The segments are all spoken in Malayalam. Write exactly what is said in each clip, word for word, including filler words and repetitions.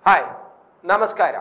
ഹായ്, നമസ്കാരം.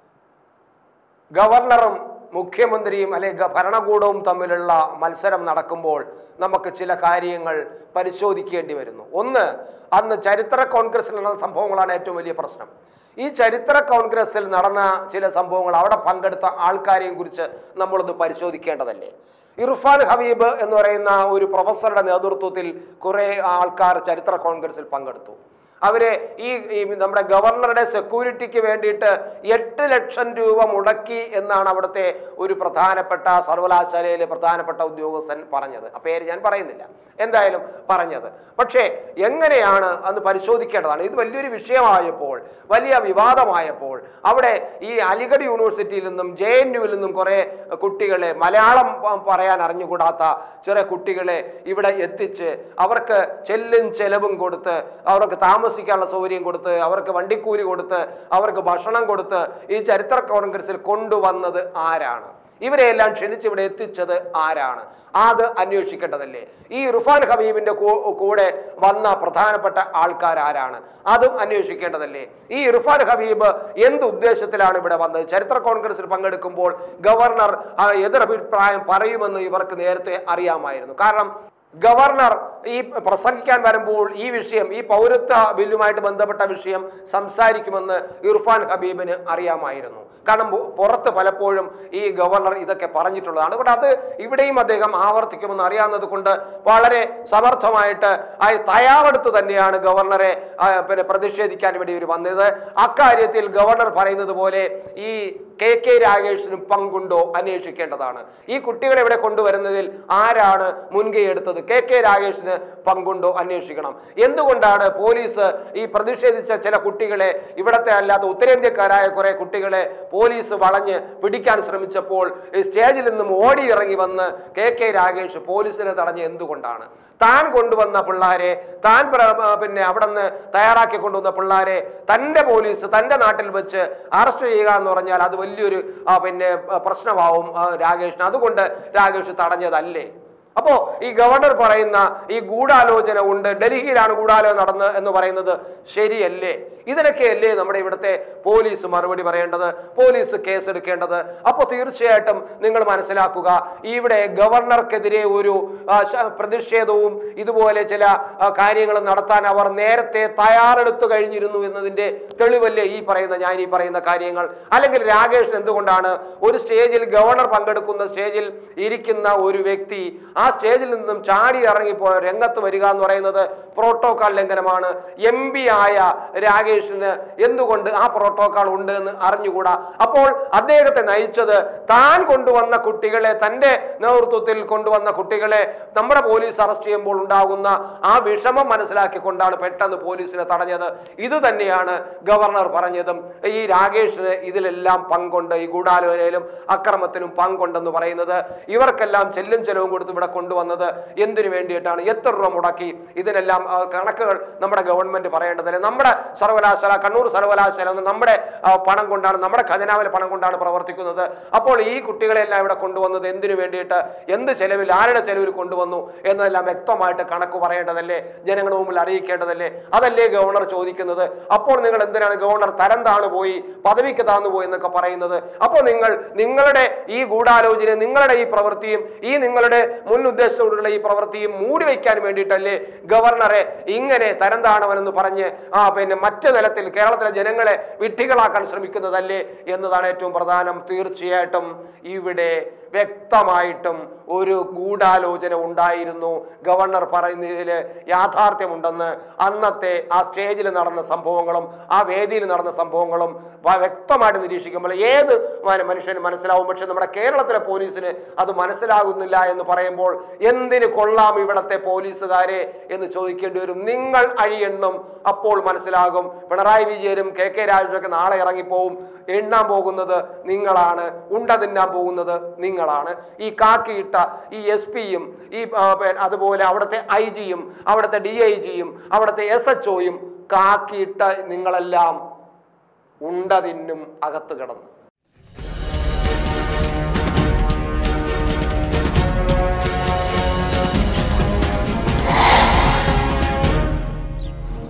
ഗവർണറും മുഖ്യമന്ത്രിയും അല്ലെങ്കിൽ ഭരണകൂടവും തമ്മിലുള്ള മത്സരം നടക്കുമ്പോൾ നമുക്ക് ചില കാര്യങ്ങൾ പരിശോധിക്കേണ്ടി വരുന്നു. ഒന്ന്, അന്ന് ചരിത്ര കോൺഗ്രസിൽ നടന്ന സംഭവങ്ങളാണ് ഏറ്റവും വലിയ പ്രശ്നം. ഈ ചരിത്ര കോൺഗ്രസിൽ നടന്ന ചില സംഭവങ്ങൾ, അവിടെ പങ്കെടുത്ത ആൾക്കാരെയും കുറിച്ച് നമ്മളൊന്ന് പരിശോധിക്കേണ്ടതല്ലേ. ഇർഫാൻ ഹബീബ് എന്ന് പറയുന്ന ഒരു പ്രൊഫസറുടെ നേതൃത്വത്തിൽ കുറെ ആൾക്കാർ ചരിത്ര കോൺഗ്രസിൽ പങ്കെടുത്തു. അവരെ ഈ നമ്മുടെ ഗവർണറുടെ സെക്യൂരിറ്റിക്ക് വേണ്ടിയിട്ട് എട്ട് ലക്ഷം രൂപ മുടക്കി എന്നാണ് അവിടുത്തെ ഒരു പ്രധാനപ്പെട്ട സർവകലാശാലയിലെ പ്രധാനപ്പെട്ട ഉദ്യോഗസ്ഥൻ പറഞ്ഞത്. ആ പേര് ഞാൻ പറയുന്നില്ല, എന്തായാലും പറഞ്ഞത്. പക്ഷേ എങ്ങനെയാണ് അന്ന് പരിശോധിക്കേണ്ടതാണ്. ഇത് വലിയൊരു വിഷയമായപ്പോൾ, വലിയ വിവാദമായപ്പോൾ അവിടെ ഈ അലിഗഡ് യൂണിവേഴ്സിറ്റിയിൽ നിന്നും ജെ എൻ യുവിൽ നിന്നും കുറെ കുട്ടികളെ, മലയാളം പറയാൻ അറിഞ്ഞുകൂടാത്ത ചെറിയ കുട്ടികളെ ഇവിടെ എത്തിച്ച് അവർക്ക് ചെല്ലും ചെലവും കൊടുത്ത്, അവർക്ക് താമസിക്കാനുള്ള സൗകര്യം കൊടുത്ത്, അവർക്ക് വണ്ടിക്കൂലി കൊടുത്ത്, അവർക്ക് ഭക്ഷണം കൊടുത്ത് ഈ ചരിത്ര കോൺഗ്രസിൽ കൊണ്ടുവന്നത് ആരാണ്? ഇവരെയെല്ലാം ക്ഷണിച്ച് ഇവിടെ എത്തിച്ചത് ആരാണ്? അത് അന്വേഷിക്കേണ്ടതല്ലേ. ഈ ഇർഫാൻ ഹബീബിന്റെ കൂടെ വന്ന പ്രധാനപ്പെട്ട ആൾക്കാർ ആരാണ്? അതും അന്വേഷിക്കേണ്ടതല്ലേ. ഈ ഇർഫാൻ ഹബീബ് എന്ത് ഉദ്ദേശത്തിലാണ് ഇവിടെ വന്നത്? ചരിത്ര കോൺഗ്രസിൽ പങ്കെടുക്കുമ്പോൾ ഗവർണർ എതിരഭിപ്രായം പറയുമെന്ന് ഇവർക്ക് നേരത്തെ അറിയാമായിരുന്നു. കാരണം ഗവർണർ ഈ പ്രസംഗിക്കാൻ വരുമ്പോൾ ഈ വിഷയം, ഈ പൗരത്വ ബില്ലുമായിട്ട് ബന്ധപ്പെട്ട വിഷയം സംസാരിക്കുമെന്ന് ഇർഫാൻ ഹബീബിന് അറിയാമായിരുന്നു. കാരണം പുറത്ത് പലപ്പോഴും ഈ ഗവർണർ ഇതൊക്കെ പറഞ്ഞിട്ടുള്ളതാണ്. അതുകൊണ്ട് അത് ഇവിടെയും അദ്ദേഹം ആവർത്തിക്കുമെന്ന് അറിയാവുന്നത് കൊണ്ട് വളരെ സമർത്ഥമായിട്ട് ആ തയ്യാറെടുത്ത് തന്നെയാണ് ഗവർണറെ പിന്നെ പ്രതിഷേധിക്കാൻ വേണ്ടി ഇവർ വന്നത്. അക്കാര്യത്തിൽ ഗവർണർ പറയുന്നത് പോലെ ഈ കെ കെ രാഗേഷിനും പങ്കുണ്ടോ അന്വേഷിക്കേണ്ടതാണ്. ഈ കുട്ടികളെ ഇവിടെ കൊണ്ടുവരുന്നതിൽ ആരാണ് മുൻകൈ എടുത്തത്? കെ കെ രാഗേഷിന് പങ്കുണ്ടോ അന്വേഷിക്കണം. എന്തുകൊണ്ടാണ് പോലീസ് ഈ പ്രതിഷേധിച്ച ചില കുട്ടികളെ, ഇവിടത്തെ അല്ലാത്ത ഉത്തരേന്ത്യക്കാരായ കുറെ കുട്ടികളെ പോലീസ് വളഞ്ഞ് പിടിക്കാൻ ശ്രമിച്ചപ്പോൾ സ്റ്റേജിൽ നിന്നും ഓടി ഇറങ്ങി വന്ന് കെ കെ രാഗേഷ് പോലീസിനെ തടഞ്ഞ് എന്തുകൊണ്ടാണ്? താൻ കൊണ്ടുവന്ന പിള്ളേരെ, താൻ പിന്നെ അവിടെ നിന്ന് തയ്യാറാക്കി കൊണ്ടുവന്ന പിള്ളേരെ തൻ്റെ പോലീസ് തൻ്റെ നാട്ടിൽ വെച്ച് അറസ്റ്റ് ചെയ്യുക എന്ന് പറഞ്ഞാൽ അത് വലിയൊരു പിന്നെ പ്രശ്നമാവും രാഗേഷിന്. അതുകൊണ്ട് രാഗേഷ് തടഞ്ഞതല്ലേ? അപ്പോ ഈ ഗവർണർ പറയുന്ന ഈ ഗൂഢാലോചന ഉണ്ട്, ഡൽഹിയിലാണ് ഗൂഢാലോചന നടന്നത് എന്ന് പറയുന്നത് ശരിയല്ലേ? ഇതിനൊക്കെയല്ലേ നമ്മുടെ ഇവിടുത്തെ പോലീസ് മറുപടി പറയേണ്ടത്, പോലീസ് കേസെടുക്കേണ്ടത്? അപ്പോൾ തീർച്ചയായിട്ടും നിങ്ങൾ മനസ്സിലാക്കുക, ഇവിടെ ഗവർണർക്കെതിരെ ഒരു പ്രതിഷേധവും ഇതുപോലെ ചില കാര്യങ്ങൾ നടത്താൻ അവർ നേരത്തെ തയ്യാറെടുത്തു കഴിഞ്ഞിരുന്നു എന്നതിന്റെ തെളിവല്ലേ ഈ പറയുന്ന ഞാൻ ഈ പറയുന്ന കാര്യങ്ങൾ? അല്ലെങ്കിൽ രാഗേഷ് എന്തുകൊണ്ടാണ് ഒരു സ്റ്റേജിൽ, ഗവർണർ പങ്കെടുക്കുന്ന സ്റ്റേജിൽ ഇരിക്കുന്ന ഒരു വ്യക്തി ആ സ്റ്റേജിൽ നിന്നും ചാടി ഇറങ്ങിപ്പോ രംഗത്ത് വരിക എന്ന് പറയുന്നത് പ്രോട്ടോകോൾ ലംഘനമാണ്. എം പി ആയ രാഗേഷിന് എന്തുകൊണ്ട് ആ പ്രോട്ടോകോൾ ഉണ്ട് എന്ന് അറിഞ്ഞുകൂടാ? അപ്പോൾ അദ്ദേഹത്തെ നയിച്ചത് താൻ കൊണ്ടുവന്ന കുട്ടികളെ, തന്റെ നേതൃത്വത്തിൽ കൊണ്ടുവന്ന കുട്ടികളെ നമ്മുടെ പോലീസ് അറസ്റ്റ് ചെയ്യുമ്പോൾ ഉണ്ടാകുന്ന ആ വിഷമം മനസ്സിലാക്കിക്കൊണ്ടാണ് പെട്ടെന്ന് പോലീസിനെ തടഞ്ഞത്. ഇത് തന്നെയാണ് ഗവർണർ പറഞ്ഞതും. ഈ രാഗേഷിന് ഇതിലെല്ലാം പങ്കുണ്ട്, ഈ ഗൂഢാലോചനയിലും അക്രമത്തിലും പങ്കുണ്ടെന്ന് പറയുന്നത്. ഇവർക്കെല്ലാം ചെല്ലും ചെലവും കൊടുത്ത് ഇവിടെ കൊണ്ടുവന്നത് എന്തിനു വേണ്ടിയിട്ടാണ്? എത്ര രൂപ മുടക്കി? ഇതിനെല്ലാം കണക്കുകൾ നമ്മുടെ ഗവൺമെന്റ് പറയേണ്ടതല്ലേ. നമ്മുടെ സർവകലാശാല, കണ്ണൂർ സർവകലാശാല നമ്മുടെ പണം കൊണ്ടാണ്, നമ്മുടെ ഖജനാവിലെ പണം കൊണ്ടാണ് പ്രവർത്തിക്കുന്നത്. അപ്പോൾ ഈ കുട്ടികളെല്ലാം ഇവിടെ കൊണ്ടുവന്നത് എന്തിനു വേണ്ടിയിട്ട്, എന്ത് ചെലവിൽ, ആരുടെ ചെലവിൽ കൊണ്ടുവന്നു എന്നതെല്ലാം വ്യക്തമായിട്ട് കണക്ക് പറയേണ്ടതല്ലേ, ജനങ്ങളുടെ മുമ്പിൽ അറിയിക്കേണ്ടതല്ലേ? അതല്ലേ ഗവർണർ ചോദിക്കുന്നത്. അപ്പോൾ നിങ്ങൾ എന്തിനാണ് ഗവർണർ തരം താണു പോയി, പദവിക്ക് താന്നു പോയി എന്നൊക്കെ പറയുന്നത്? അപ്പോൾ നിങ്ങൾ നിങ്ങളുടെ ഈ ഗൂഢാലോചന, നിങ്ങളുടെ ഈ പ്രവൃത്തിയും ഈ നിങ്ങളുടെ മുൻ ഉദ്ദേശത്തോടുള്ള ഈ പ്രവൃത്തിയും മൂടി വയ്ക്കാൻ വേണ്ടിയിട്ടല്ലേ ഗവർണറെ ഇങ്ങനെ തരം താണവനെന്ന് പറഞ്ഞ് ആ പിന്നെ മറ്റു തലത്തിൽ കേരളത്തിലെ ജനങ്ങളെ വിഡ്ഢികളാക്കാൻ ശ്രമിക്കുന്നതല്ലേ എന്നതാണ് ഏറ്റവും പ്രധാനം. തീർച്ചയായിട്ടും ഇവിടെ വ്യക്തമായിട്ടും ഒരു ഗൂഢാലോചന ഉണ്ടായിരുന്നു. ഗവർണർ പറയുന്നതിൽ യാഥാർത്ഥ്യമുണ്ടെന്ന് അന്നത്തെ ആ സ്റ്റേജിൽ നടന്ന സംഭവങ്ങളും ആ വേദിയിൽ നടന്ന സംഭവങ്ങളും വ്യക്തമായിട്ട് നിരീക്ഷിക്കുമ്പോൾ ഏത് മനുഷ്യന് മനസ്സിലാവും. പക്ഷെ നമ്മുടെ കേരളത്തിലെ പോലീസിന് അത് മനസ്സിലാകുന്നില്ല എന്ന് പറയുമ്പോൾ എന്തിന് കൊള്ളാം ഇവിടത്തെ പോലീസുകാരെ എന്ന് ചോദിക്കേണ്ടി വരും. നിങ്ങൾ അഴിയെണ്ണും, അപ്പോൾ മനസ്സിലാകും. പിണറായി വിജയനും കെ കെ രാജുവൊക്കെ നാളെ ഇറങ്ങിപ്പോവും. എണ്ണാൻ പോകുന്നത് നിങ്ങളാണ്, ഉണ്ട തിന്നാൻ പോകുന്നത് നിങ്ങളാണ്. ഈ കാക്കിയിട്ട ഈ എസ് പിയും ഈ അതുപോലെ അവിടുത്തെ ഐ ജിയും അവിടുത്തെ ഡി ഐ ജിയും അവിടുത്തെ എസ് എച്ച് ഒയും കാക്കിയിട്ട നിങ്ങളെല്ലാം ഉണ്ട തിന്നും അകത്ത് കിടന്നു.